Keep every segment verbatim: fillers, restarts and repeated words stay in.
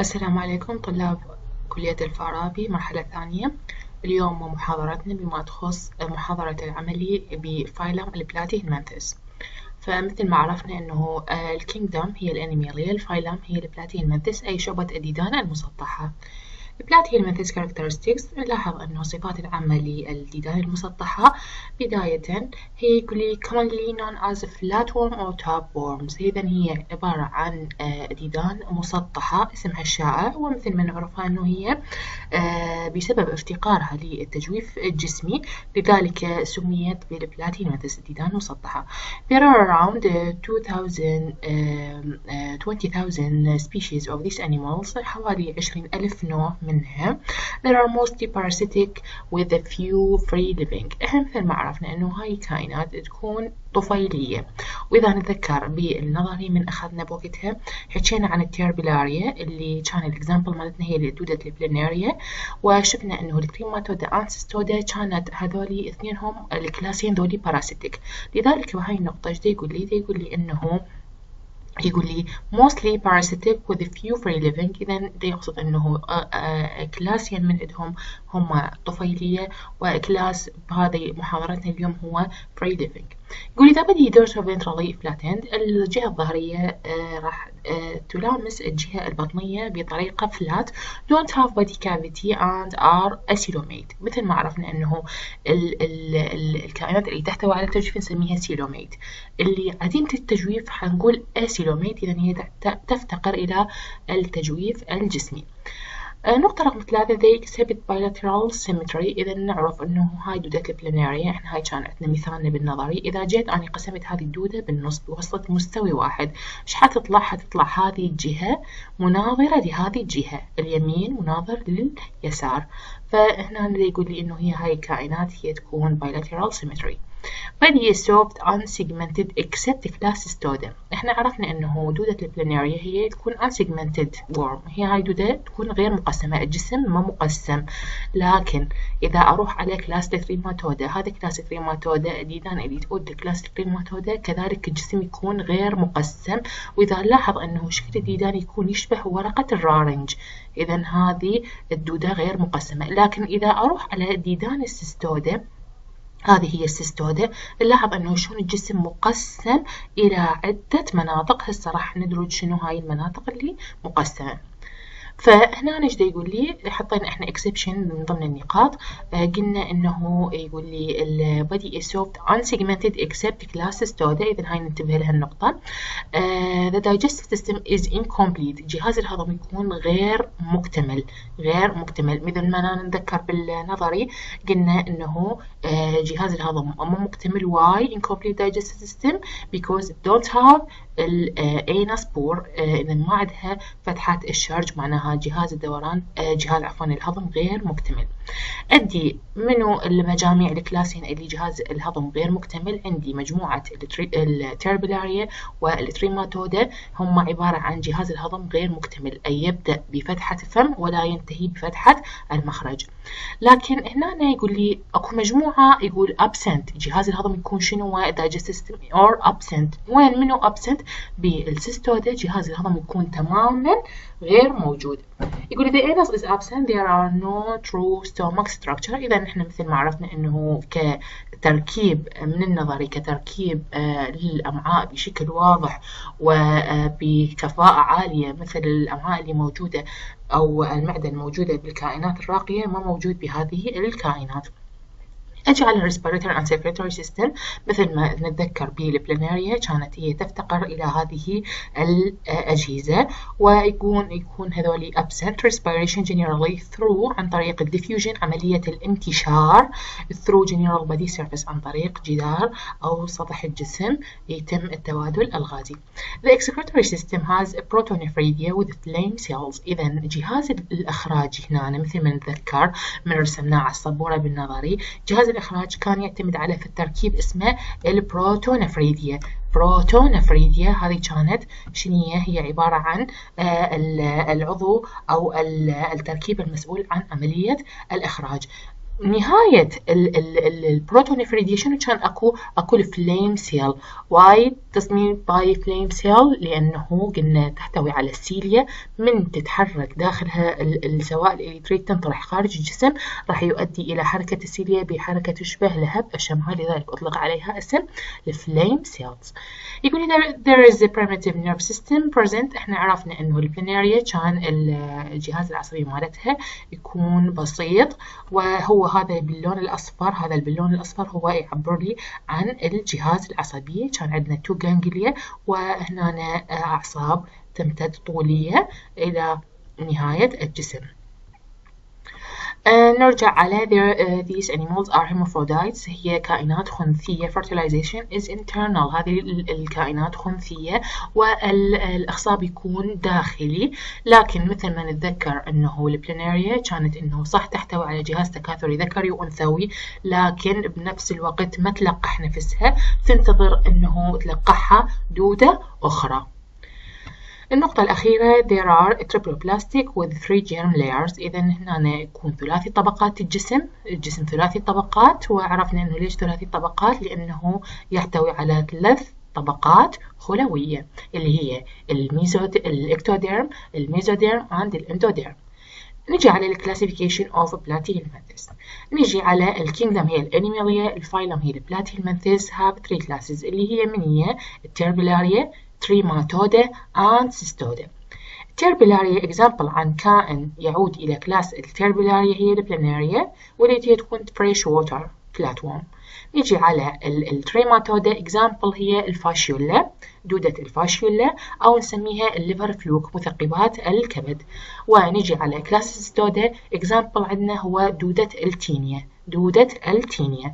السلام عليكم طلاب كلية الفارابي مرحلة ثانية. اليوم محاضرتنا بما تخص محاضرة العملي بفايلم البلاتيهلمنثس. فمثل ما عرفنا أنه الكينجدوم هي الأنيميليا، الفايلم هي البلاتيهلمنثس أي شعبة الديدان المسطحة. البلاتيهلمنثس characteristics نلاحظ أنه صفات العامة للديدان المسطحة بداية هي commonly known as flatworm or tapeworms. إذا هي عبارة عن ديدان مسطحة اسمها الشائع، ومثل ما نعرفها أنه هي بسبب افتقارها للتجويف الجسمي لذلك سميت بالبلاتيهلمنثس الديدان المسطحة. There are around two thousand twenty thousand species of these animals، حوالي عشرين ألف نوع منها. There are mostly parasitic with a few free living. احنا مثل ما عرفنا انه هاي الكائنات تكون طفيلية، واذا نتذكر بالنظري من اخذنا بوقتها حكينا عن التيربلاريا اللي كان الاكزامبل مالتنا هي دودة البليناريا، وشفنا انه التريماتودا انسيستودا كانت هذولي اثنينهم الكلاسين ذولي باراسيتيك. لذلك بهاي النقطة ايش يقول لي؟ يقول لي انه يقول لي mostly parasitic with a few free living. إذا ده يقصد أنه كلاسين من عندهم هم طفيلية، وكلاس بهذه محاضرتنا اليوم هو free living. يقول إذا بدي dorsal-ventrally flattened الجهة الظهرية راح تلامس الجهة البطنية بطريقة flat don't have body cavity and are acoelomate. مثل ما عرفنا أنه ال ال ال الكائنات اللي تحتوي على التجويف نسميها coelomate، اللي عديمة التجويف حنقول acoelomate. إذا هي تفتقر إلى التجويف الجسمي. نقطة رقم ثلاثة they exhibit bilateral symmetry. إذا نعرف أنه هاي دودة البليناريا، إحنا هاي كان عندنا مثالنا بالنظري. إذا جيت أنا قسمت هذه الدودة بالنص بوسط مستوي واحد، إيش حتطلع؟ حتطلع هذه الجهة مناظرة لهذه الجهة، اليمين مناظر لليسار. فهنا يقول لي إنه هي هاي الكائنات هي تكون bilateral symmetry. body is soft unsegmented except clastostoda. احنا عرفنا انه دودة البليناريا هي تكون unsegmented worm، هي هاي دودة تكون غير مقسمة، الجسم ما مقسم. لكن اذا اروح على كلاستريماتودا، هذا كلاستريماتودا الديدان اللي تؤد كلاستريماتودا كذلك الجسم يكون غير مقسم. واذا نلاحظ انه شكل الديدان يكون يشبه ورقة الرارنج، اذا هذه الدودة غير مقسمة. لكن اذا اروح على ديدان السيستودا، هذه هي السيستودا، نلاحظ انه شلون الجسم مقسم الى عدة مناطق. هسه راح ندرج شنو هاي المناطق اللي مقسمة. فهنا ايش يقول لي؟ حطينا احنا exception من ضمن النقاط. آه قلنا انه يقول لي ال body is soft unsegmented except clastostoda. اذا هاي ننتبه لها النقطة. آه the digestive system is incomplete. جهاز الهضم يكون غير مكتمل، غير مكتمل. مثل ما نتذكر بالنظري قلنا انه آه جهاز الهضم مو مكتمل. why incomplete digestive system? because it don't have الانس بور. اذا ما عندها فتحات الشرج معناها جهاز الدوران جهاز عفوا الهضم غير مكتمل. عندي منو المجاميع الكلاسين اللي جهاز الهضم غير مكتمل؟ عندي مجموعة التيربلاريا والتريماتودا، هم عبارة عن جهاز الهضم غير مكتمل، أي يبدأ بفتحة الفم ولا ينتهي بفتحة المخرج. لكن هنا يقول لي اكو مجموعة يقول absent. جهاز الهضم يكون شنو؟ digestive system or absent. وين منو absent؟ بالسيستودا جهاز الهضم يكون تماما غير موجود. يقول إذا anus is absent there are no true stomach structure. إذا نحن مثل ما عرفنا أنه كتركيب من النظري كتركيب آه للأمعاء بشكل واضح وبكفاءة عالية مثل الأمعاء اللي موجودة أو المعدة الموجودة بالكائنات الراقية ما موجود بهذه الكائنات. أجي على الريسبيراتوري and circulatory system، مثل ما نتذكر بالبليناريا كانت هي تفتقر إلى هذه الأجهزة، ويكون يكون هذولي absent respiration generally through عن طريق الديفيوجن عملية الانتشار through general body surface عن طريق جدار أو سطح الجسم يتم التبادل الغازي. The excretory system has a protonephridia with flame cells. إذا جهاز الإخراج هنا مثل ما نتذكر من رسمناه على السبورة بالنظري، جهاز الإخراج كان يعتمد على في التركيب اسمه البروتونفريديا. بروتونفريديا هذه كانت شنية؟ هي عبارة عن العضو أو التركيب المسؤول عن عملية الإخراج. نهاية البروتونيفريديا شنو كان اكو اكو الفليم سيل. وايد تصميم باي فليم سيل لانه قلنا تحتوي على السيليا، من تتحرك داخلها السوائل اللي تريد تنطرح خارج الجسم راح يؤدي الى حركة السيليا بحركة تشبه لهب الشمعة، لذلك اطلق عليها اسم الفليم سيلز. يقول لي there is a primitive nerve system present. احنا عرفنا انه البلاناريا كان الجهاز العصبي مالتها يكون بسيط، وهو هذا باللون الأصفر. هذا الباللون الأصفر هو يعبر لي عن الجهاز العصبي. كان عندنا تو جانجليا وهنا أعصاب تمتد طولية إلى نهاية الجسم. آه نرجع على there, uh, these animals are hermaphrodites. هي كائنات خنثية. fertilization is internal. هذه الكائنات خنثية والإخصاب يكون داخلي. لكن مثل ما نتذكر أنه البلاناريا كانت أنه صح تحتوي على جهاز تكاثري ذكري وأنثوي، لكن بنفس الوقت ما تلقح نفسها، تنتظر أنه تلقحها دودة أخرى. النقطة الأخيرة there are triploplastic with three germ layers. إذا هنا يكون ثلاثي طبقات الجسم. الجسم ثلاثي طبقات، وعرفنا أنه ليش ثلاثي طبقات؟ لأنه يحتوي على ثلاث طبقات خلوية اللي هي الميزود الإكتوديرم، الميزوديرم and الإندوديرم. نجي على الكلاسيفيكيشن اوف بلاتيهيلمنثس. نجي على الكينجدم هي الانيماليا، الفايلم هي البلاتيهيلمنثس. هاف ثري كلاسز اللي هي من هي التربيلاريا، تريماتودا and سيستودا. التربيلاريا اكزامبل عن كائن يعود إلى كلاس التربيلاريا هي البلاناريا، والتي تكون فريش ووتر فلاتورم. نيجي على التريماتودا اكزامبل هي الفاشيولا، دودة الفاشيولا، أو نسميها الليفر فلوك، مثقبات الكبد. ونيجي على كلاس السيستودا اكزامبل عندنا هو دودة التينيا، دودة التينيا.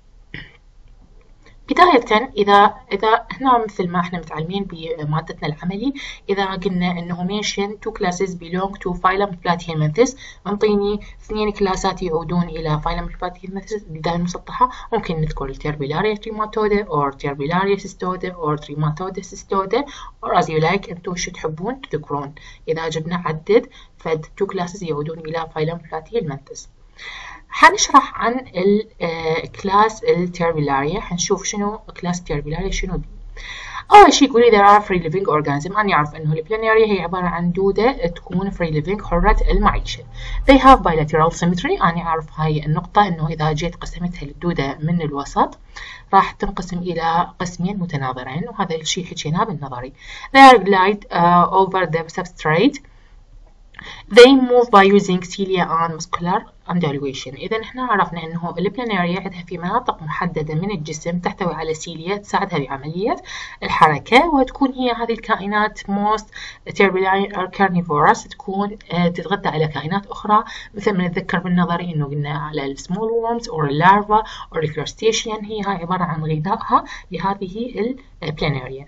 بداية إذا إذا هنا مثل ما إحنا متعلمين بمادتنا العملي، إذا قلنا إنه mention two classes belong to phylum Platyhelminthes، انطيني اثنين كلاسات يعودون إلى phylum Platyhelminthes البداية المسطحة، ممكن نذكر Terbilaria trematoda or Terbilaria cystoda or Trematoda cystoda or as you like، أنتم شو تحبون تذكرون. إذا جبنا عدد فد two classes يعودون إلى phylum Platyhelminthes. حنشرح عن الكلاس التربيلاريا، حنشوف شنو كلاس التربيلاريا شنو بي. أول شيء يقول لي there are free living organisms. أنا أعرف إنه البلاناريا هي عبارة عن دودة تكون free living حرة المعيشة. They have bilateral symmetry. أنا أعرف هاي النقطة إنه إذا جيت قسمتها للدودة من الوسط راح تنقسم إلى قسمين متناظرين، وهذا الشيء حكيناه بالنظري. They are glide uh, over the substrate. They move by using cilia and muscular undulation. إذا إحنا عرفنا إنه البلاناريا عندها في مناطق محددة من الجسم تحتوي على سيليا تساعدها بعملية الحركة، وتكون هي هذه الكائنات most turbulent carnivorous، تكون تتغذى على كائنات أخرى. مثل ما نتذكر بالنظري إنه قلنا على السمول worms or larva or crustacean، هي هاي عبارة عن غذائها لهذه البلاناريا.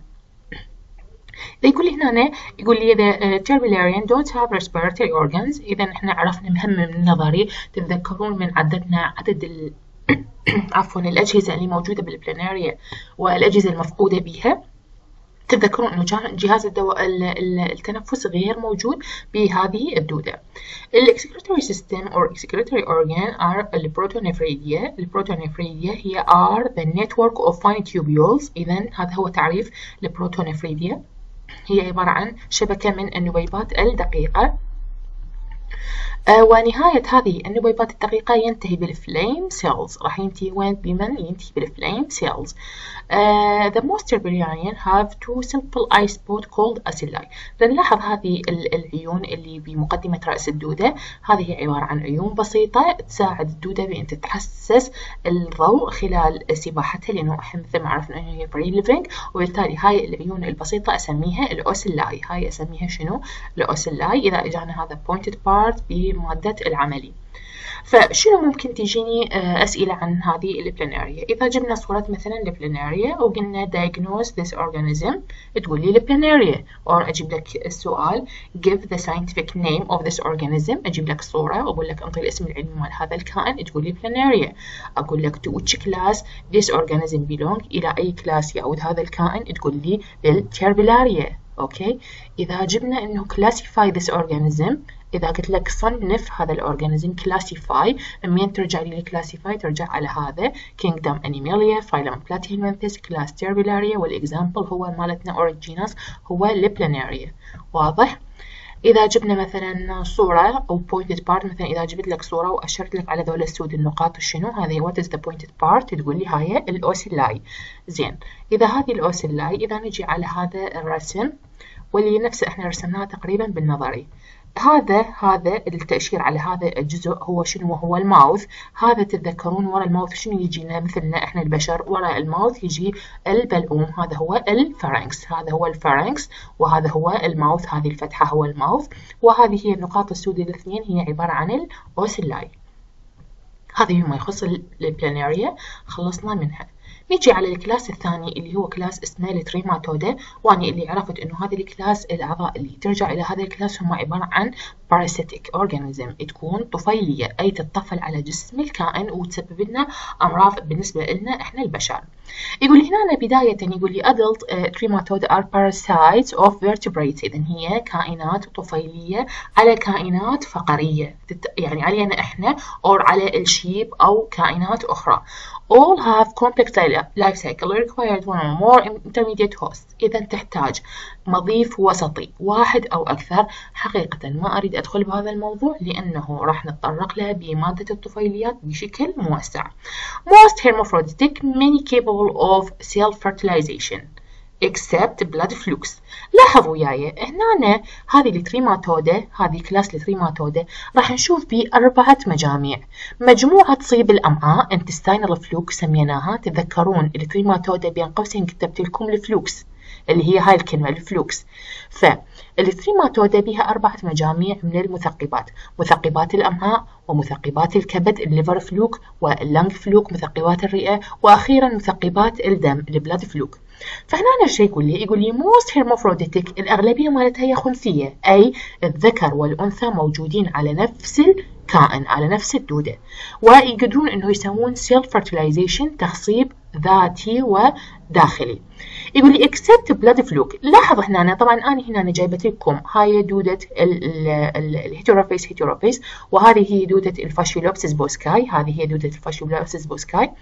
يقول لي هنا يقول لي the Terpilarian don't have respiratory organs. إذا إحنا عرفنا مهم من النظري. تتذكرون من عددنا عدد ال عفوا الأجهزة اللي موجودة بالبلاناريا والأجهزة المفقودة بها، تتذكرون إنه جهاز الدواء التنفس غير موجود بهذه الدودة. ال excretory system or excretory organ are البروتونيفريديا. البروتونيفريديا هي are the network of fine tubules. إذا هذا هو تعريف البروتونيفريديا، هي عبارة عن شبكة من النبيبات الدقيقة. آه ونهاية هذه النبيبات الدقيقة ينتهي بالفليم سيلز. راح ينتهي وين؟ بمن؟ ينتهي بالفليم سيلز. Uh, the most Terpilarian have two simple eye spots called ocelli. نلاحظ هذه العيون اللي بمقدمة رأس الدودة، هذه هي عبارة عن عيون بسيطة تساعد الدودة بأن تتحسس الضوء خلال سباحتها، لأنه إحنا مثل ما عرفنا أنه هي free living، وبالتالي هاي العيون البسيطة أسميها الأوسيلاي. هاي أسميها شنو؟ الأوسيلاي إذا إجانا هذا pointed part بمادة العملي. فشنو ممكن تجيني أسئلة عن هذه البلاناريا؟ إذا جبنا صورة مثلا البلاناريا وقلنا diagnose this organism، تقول لي البلاناريا، أو أجيب لك السؤال give the scientific name of this organism، أجيب لك صورة وأقول لك أنطي الاسم العلمي مال هذا الكائن، تقول لي بلاناريا. أقول لك to which class this organism belong، إلى أي كلاس يعود هذا الكائن، تقول لي للتربيلاريا. أوكي. إذا جبنا إنه classify this organism، إذا قلت لك صنف هذا الأورجانيزم classify، منين ترجع لي classify؟ ترجع على هذا kingdom Animalia، phylum Platyhelminthes، class Terbularia، والإكزامبل هو مالتنا Originatus هو Liplanaria. واضح؟ إذا جبنا مثلا صورة أو pointed part، مثلا إذا جبت لك صورة وأشرت لك على ذول السود النقاط شنو هذه what is the pointed part، تقول لي هاي الأوسيلاي. زين، إذا هذه الأوسيلاي، إذا نجي على هذا الرسم واللي نفسه إحنا رسمناه تقريبا بالنظري، هذا هذا التأشير على هذا الجزء هو شنو؟ هو الماوث. هذا تتذكرون ورا الماوث شنو يجينا مثلنا احنا البشر؟ ورا الماوث يجي البلعوم، هذا هو الفارنكس، هذا هو الفارنكس، وهذا هو الماوث، هذه الفتحة هو الماوث، وهذه هي النقاط السوداء الاثنين هي عبارة عن الأوسيلاي. هذه ما يخص البلاناريا، خلصنا منها. نيجي على الكلاس الثاني اللي هو كلاس اسمه التريماتودا، واني اللي عرفت انه هذه الكلاس الاعضاء اللي ترجع الى هذا الكلاس هم عباره عن parasitic organism، تكون طفيليه، اي تتطفل على جسم الكائن وتسبب لنا امراض بالنسبه لنا احنا البشر. يقول هنا بدايه يقول لي adult uh, trematoda are parasites of vertebrates، اذا هي كائنات طفيليه على كائنات فقريه، يعني علينا احنا او على الشيب او كائنات اخرى. all have complex life cycle required one or more intermediate hosts، إذا تحتاج مضيف وسطي واحد أو أكثر. حقيقة ما أريد أدخل بهذا الموضوع لأنه راح نتطرق له بمادة الطفيليات بشكل موسع. most hermaphroditic many capable of self-fertilization except blood flukes. لاحظوا وياي هنا هذه التريماتودا، هذه كلاس التريماتودا راح نشوف به أربعة مجاميع. مجموعة تصيب الأمعاء intestinal fluke سميناها، تذكرون التريماتودا بين قوسين كتبت لكم الفلوكس اللي هي هاي الكلمة الفلوكس. فالتريماتودا بها أربعة مجاميع من المثقبات، مثقبات الأمعاء ومثقبات الكبد الليفر فلوك، واللنج فلوك مثقبات الرئة، وأخيرا مثقبات الدم البلاد فلوك. فهنا أنا شيء يقول لي يقول لي most hermaphroditic، الأغلبية مالتها هي خنثية، أي الذكر والأنثى موجودين على نفس الكائن، على نفس الدودة، ويقدرون إنه يسوون self fertilization تخصيب ذاتي وداخلي. يقول لي except blood fluke. لاحظ هنا أنا طبعا أنا هنا جايبت لكم هاي دودة الهيتروفيس هيتروفيس، وهذه هي دودة الفاشيولوبسيس بوسكاي، هذه هي دودة الفاشيولوبسيس بوسكاي.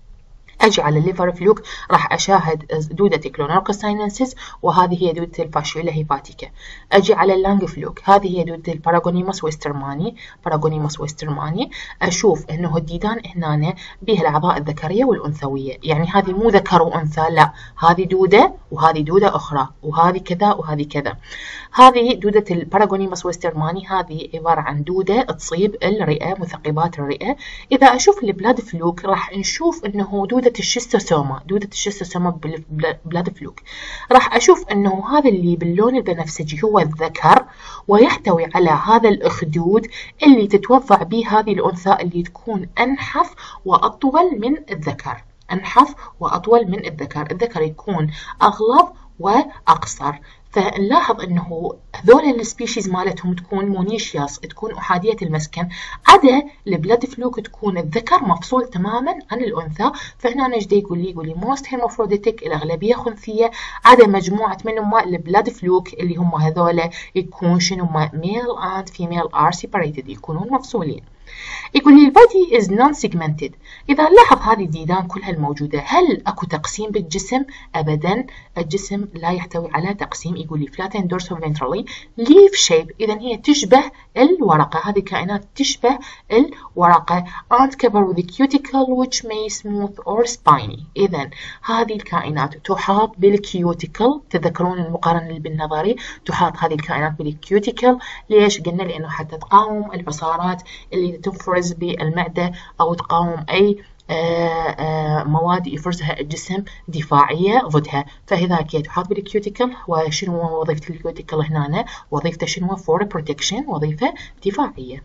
أجي على الليفر فلوك راح أشاهد دودة كلوناركوسايننسيس، وهذه هي دودة الفاشيولا هيباتيكا. أجي على اللانج فلوك، هذه هي دودة الباراغونيموس ويسترماني، باراغونيموس ويسترماني. أشوف إنه الديدان هنا بها الأعضاء الذكرية والأنثوية، يعني هذه مو ذكر وأنثى، لا هذه دودة وهذه دودة أخرى، وهذه كذا وهذه كذا. هذه دودة الباراغونيموس ويسترماني، هذه عبارة عن دودة تصيب الرئة، مثقبات الرئة. إذا أشوف البلاد فلوك راح نشوف إنه دودة الشيستوسوما، دودة الشيستوسوما بالبلاد فلوك. راح أشوف إنه هذا اللي باللون البنفسجي هو الذكر، ويحتوي على هذا الأخدود اللي تتوضع به هذه الأنثى اللي تكون أنحف وأطول من الذكر، أنحف وأطول من الذكر، الذكر يكون أغلظ وأقصر. فنلاحظ انه هذول السبيشيز مالتهم تكون مونيشياس، تكون احاديه المسكن، عدا البلاد فلوك تكون الذكر مفصول تماما عن الانثى. فهنا نجدي يقول لي يقول لي موست هيرمافروديتيك، الاغلبيه خنثيه، عدا مجموعه منهم البلاد فلوك اللي هم هذول يكون شنو ميل اند فيميل ار سيبريتد، يكونون مفصولين. يقول لي البادي is non-segmented. إذا نلاحظ هذه الديدان كلها الموجودة، هل أكو تقسيم بالجسم؟ أبدا، الجسم لا يحتوي على تقسيم. يقول لي flattened dorsoventrally leaf shape، إذا هي تشبه الورقة، هذه الكائنات تشبه الورقة. and covered with cuticle which may smooth or spiny، إذا هذه الكائنات تحاط بالكيوتيكل. تذكرون المقارنة اللي بالنظري، تحاط هذه الكائنات بالكيوتيكل. ليش؟ قلنا لأنه حتى تقاوم الحصارات اللي تفرز بالمعدة أو تقاوم أي آآ آآ مواد يفرزها الجسم دفاعية ضدها. فلذلك تحاط بالكيوتيكل. وشنو وظيفة الكيوتيكل هنا؟ وظيفته شنو؟ for protection، وظيفة دفاعية.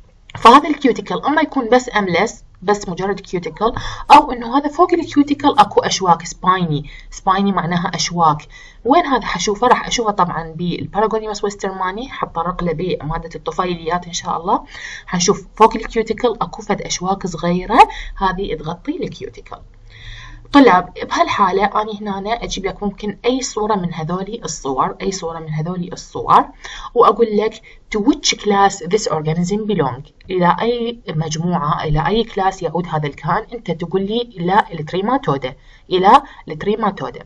فهذا الكيوتيكل اما يكون بس املس، بس مجرد كيوتيكل، او انه هذا فوق الكيوتيكل اكو اشواك سبايني، سبايني معناها اشواك. وين هذا حشوفه؟ راح اشوفه طبعا بالباراغونيموس ويسترماني، حطرق له بماده الطفيليات ان شاء الله. حنشوف فوق الكيوتيكل اكو فد اشواك صغيره، هذه تغطي الكيوتيكل. طلاب بهالحالة أنا هنا أجيب لك ممكن أي صورة من هذولي الصور أي صورة من هذولي الصور وأقول لك to which class this organism belong، إلى أي مجموعة إلى أي كلاس يعود هذا الكائن. أنت تقول لي إلى التريماتودا إلى التريماتودا.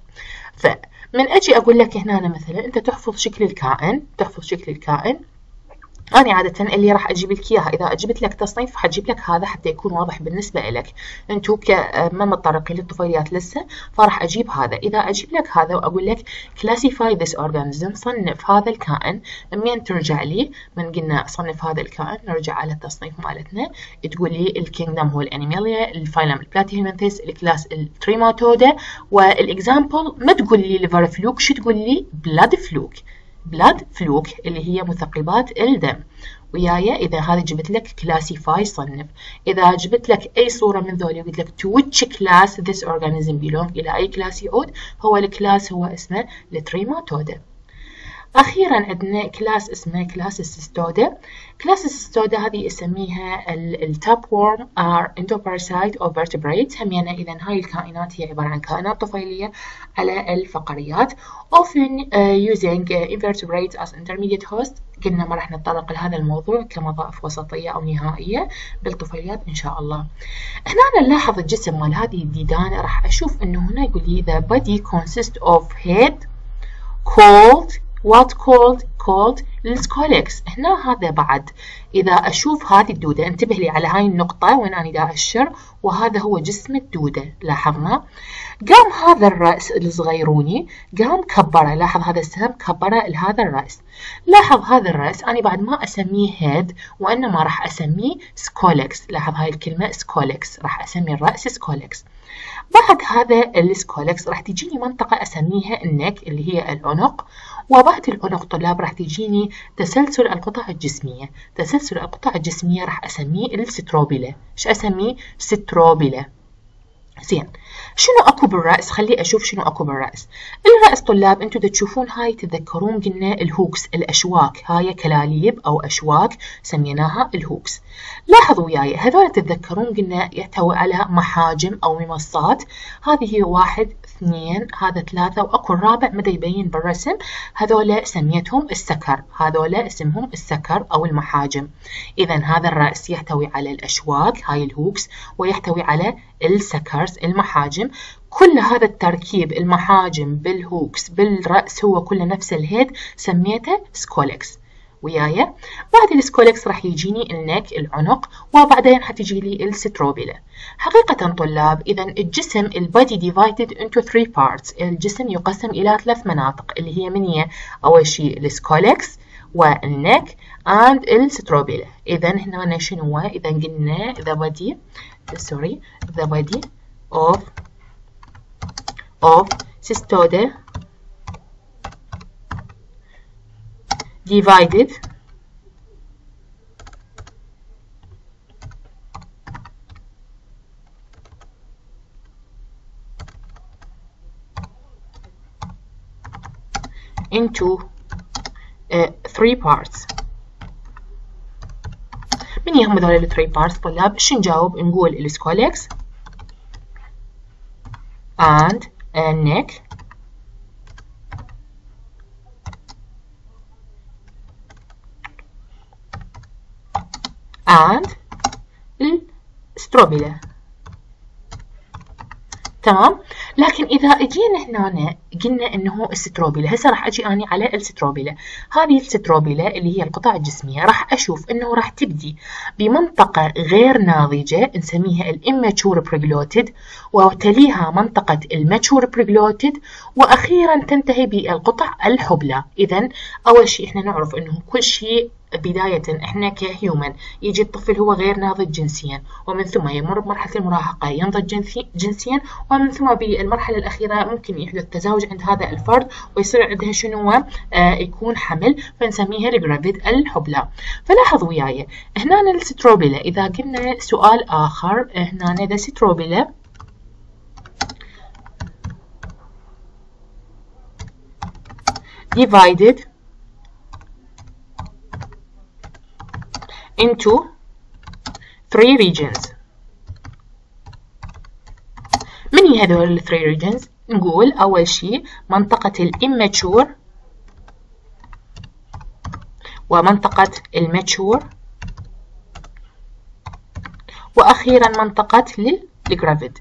فمن أجي أقول لك هنا أنا مثلا أنت تحفظ شكل الكائن تحفظ شكل الكائن أنا عادة اللي راح أجيب لك إياها إذا أجبت لك تصنيف حجيب لك هذا حتى يكون واضح بالنسبة لك. أنتوا ما متطرقين للطفيليات لسه فراح أجيب هذا. إذا أجيب لك هذا وأقول لك classify this organism صنف هذا الكائن، من ترجع لي من قلنا صنف هذا الكائن نرجع على التصنيف مالتنا تقول لي الكينجدم هو الأنيماليا، الفايلم البلاتيهيلمنثس، الكلاس التريماتودا، والإكزامبل ما تقول لي ليفر فلوك شو تقول لي بلاد فلوك بلاد فلوك اللي هي مثقبات الدم. وياي إذا هذا جبت لك كلاسيفاي صنف. إذا جبت لك أي صورة من ذولي وقلت لك to which class this organism belong إلى أي كلاس يعود، هو الكلاس هو اسمه التريماتودا. أخيرا عندنا كلاس اسمه كلاس السيستودا. كلاس السيستودا هذه اسميها التاب وورم are endoparasite or vertebrates. همينا إذا هاي الكائنات هي عبارة عن كائنات طفيلية على الفقريات often uh, using uh, invertebrates as intermediate host. قلنا ما راح نتطرق لهذا الموضوع كمضاعف وسطية أو نهائية بالطفيليات إن شاء الله. هنا أنا نلاحظ الجسم مال هذه الديدان راح أشوف إنه هنا يقول لي the body consists of head called what called called السكولكس. هنا هذا بعد إذا أشوف هذه الدودة انتبه لي على هاي النقطة وين أنا دا أشر وهذا هو جسم الدودة. لاحظنا قام هذا الرأس الصغيروني قام كبره. لاحظ هذا السهم كبره لهذا الرأس. لاحظ هذا الرأس أنا بعد ما أسميه هيد وإنما راح أسميه سكولكس. لاحظ هاي الكلمة سكولكس راح أسمي الرأس سكولكس. بعد هذا السكولكس راح تجيني منطقة أسميها النك اللي هي العنق. وبعد العنق طلاب راح تجيني تسلسل القطع الجسمية. تسلسل القطع الجسمية راح أسميه الستروبيلا. إيش أسميه؟ ستروبيلا. زين شنو أكو بالرأس؟ خلي أشوف شنو أكو بالرأس. الرأس طلاب أنتوا تشوفون هاي تتذكرون قلنا الهوكس الأشواك. هاي كلاليب أو أشواك سميناها الهوكس. لاحظوا وياي هذول تتذكرون قلنا يحتوي على محاجم أو ممصات. هذه هي واحد اثنين هذا ثلاثة وأكو الرابع مدى يبين بالرسم. هذول سميتهم السكر. هذول اسمهم السكر أو المحاجم. إذا هذا الرأس يحتوي على الأشواك هاي الهوكس ويحتوي على السكرز المحاجم. كل هذا التركيب المحاجم بالهوكس بالرأس هو كله نفس الهيد سميته سكولكس. وياي بعد السكولكس راح يجيني النك العنق وبعدين حتجي لي الستروبيلا. حقيقة طلاب إذا الجسم البادي divided into three parts. الجسم يقسم إلى ثلاث مناطق اللي هي من هي أول شيء السكولكس والنك and الستروبيلا. إذا هنا شنو إذا قلنا the body sorry the body of of cystoda divided into uh, three parts. من يهم هذول ال three parts طلاب؟ شو نجاوب؟ نقول السكولكس and a neck and الستروبيلا. تمام. لكن إذا اجينا هنا قلنا إنه الستروبيلا هسه راح أجي أنا على الستروبيلا. هذه الستروبيلا اللي هي القطع الجسمية راح أشوف إنه راح تبدي بمنطقة غير ناضجة نسميها الإماتشور بريجلوتيد وتليها منطقة الماتشور بريجلوتيد وأخيرا تنتهي بالقطع الحبلى. إذا أول شيء إحنا نعرف إنه كل شيء بداية إحنا كهيومن يجي الطفل هو غير ناضج جنسيا ومن ثم يمر بمرحلة المراهقة ينضج جنسيا ومن ثم بالمرحلة الأخيرة ممكن يحدث تزاوج عند هذا الفرد ويصير عندها شنو آه يكون حمل فنسميها الجرافيد الحبلى. فلاحظوا وياي هنا الستروبيلا إذا قلنا سؤال آخر هنا ذا ستروبيلا divided into three regions. من شنو هي هذول الثري ريجنز؟ نقول أول شيء منطقة الإماتشور ومنطقة الماتشور وأخيرا منطقة للجرافيد.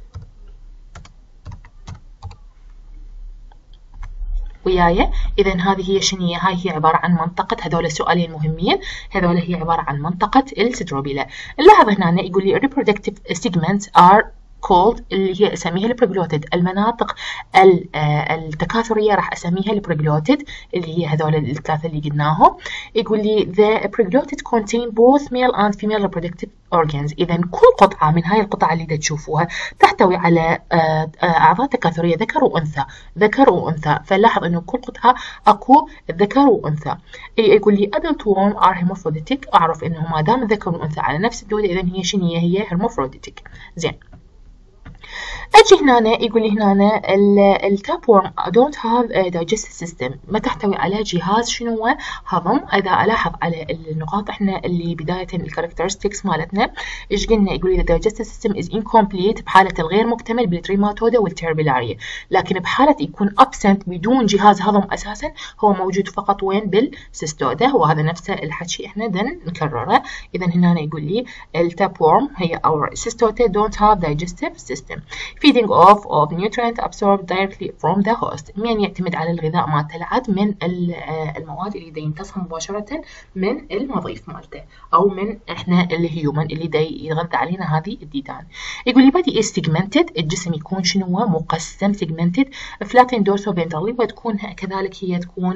وياي إذا هذه هي شنو هي؟ هاي هي عبارة عن منطقة، هذول السؤالين مهمين، هذول هي عبارة عن منطقة الستروبيلا. نلاحظ هنا يقول لي reproductive segments are called اللي هي أسميها البروجلوتيد، المناطق التكاثرية راح أسميها البروجلوتيد اللي هي هذول الثلاثة اللي قلناهم. يقول لي the proglotid contain both male and female reproductive organs. إذا كل قطعة من هاي القطع اللي تشوفوها تحتوي على أعضاء تكاثرية ذكر وأنثى، ذكر وأنثى. فلاحظ إنه كل قطعة أكو ذكر وأنثى. يقول لي adult worm are hermaphroditic، أعرف إنه ما دام الذكر والأنثى على نفس الدودة إذا هي شنو هي؟ هي hermaphroditic. زين. أجي هنا يقول لي هنا التاب وورم don't have a digestive system، ما تحتوي على جهاز شنو هو؟ هضم. إذا ألاحظ على النقاط إحنا اللي بداية الكاركترستكس مالتنا إيش قلنا؟ يقول لي the digestive system is incomplete بحالة الغير مكتمل بالتريماتودا والتربيلاريا، لكن بحالة يكون absent بدون جهاز هضم أساسا هو موجود فقط وين؟ بالسيستودا. وهذا نفسه الحكي إحنا دن نكرره. إذا هنا يقول لي التاب وورم هي our cystoda don't have digestive system feeding off of nutrient absorbed directly from the host. من يعتمد على الغذاء مالته العد من المواد اللي دا يمتصها مباشرة من المضيف مالته أو من إحنا الهيومن اللي دا يتغذى علينا هذه الديدان. يقول لي بدي is segmented، الجسم يكون شنو هو؟ مقسم segmented flattened dorsoventral، وتكون كذلك هي تكون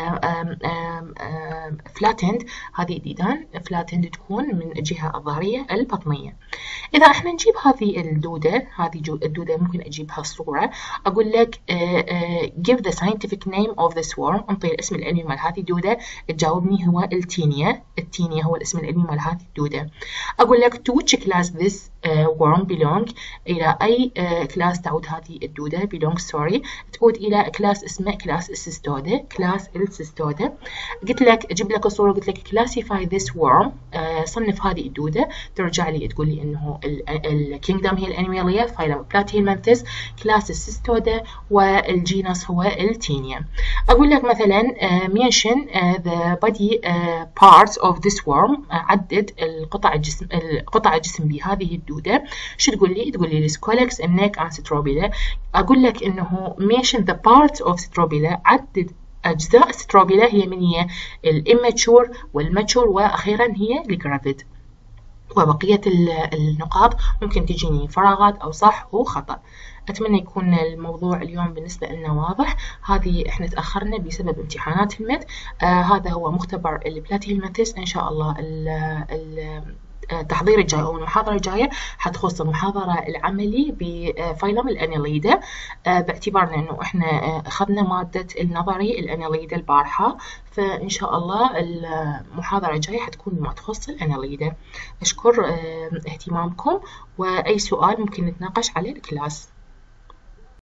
flattened، هذه الديدان flattened تكون من الجهة الظهرية البطنية. إذا إحنا نجيب هذه الدودة، هذه الدودة ممكن أجيبها الصورة، أقول لك uh, uh, give the scientific name of this worm، أنطي الاسم العلمي مال هذه الدودة، تجاوبني هو التينيا. التينيا هو الاسم العلمي مال هذه الدودة. أقول لك to which class this uh, worm belong، إلى أي uh, class تعود هذه الدودة؟ belong sorry تعود إلى class اسمه class السيستودا، class السيستودا. قلت لك أجيب لك الصورة، قلت لك classify this worm، uh, صنف هذه الدودة، ترجع لي تقول لي إنه الكينجدم هي الأنيميليا، فايلم بلاتيهيلمنثس، كلاس السيستودا، والجينس هو التينيا. أقول لك مثلا uh, mention uh, the body uh, parts of this worm، uh, عدد القطع الجسم القطع الجسم بهذه الدودة. شو تقول لي؟ تقول لي السكولكس، النك، and ستروبيلا. أقول لك إنه mention the parts of ستروبيلا، عدد أجزاء ستروبيلا هي من هي؟ الإماتشور والماتشور وأخيرا هي الجرافيد. وبقية النقاط ممكن تجيني فراغات أو صح وخطأ. أتمنى يكون الموضوع اليوم بالنسبة لنا واضح. هذه إحنا تأخرنا بسبب امتحانات المد. آه هذا هو مختبر البلاتيهيلمنثس. إن شاء الله ال ال التحضير الجاي أو المحاضرة الجاية حتخص المحاضرة العملي بفايلم الأنيليدا، باعتبارنا إنه إحنا أخذنا مادة النظري الأنيليدا البارحة، فإن شاء الله المحاضرة الجاية حتكون ما تخص الأنيليدا. أشكر اهتمامكم، وأي سؤال ممكن نتناقش عليه الكلاس.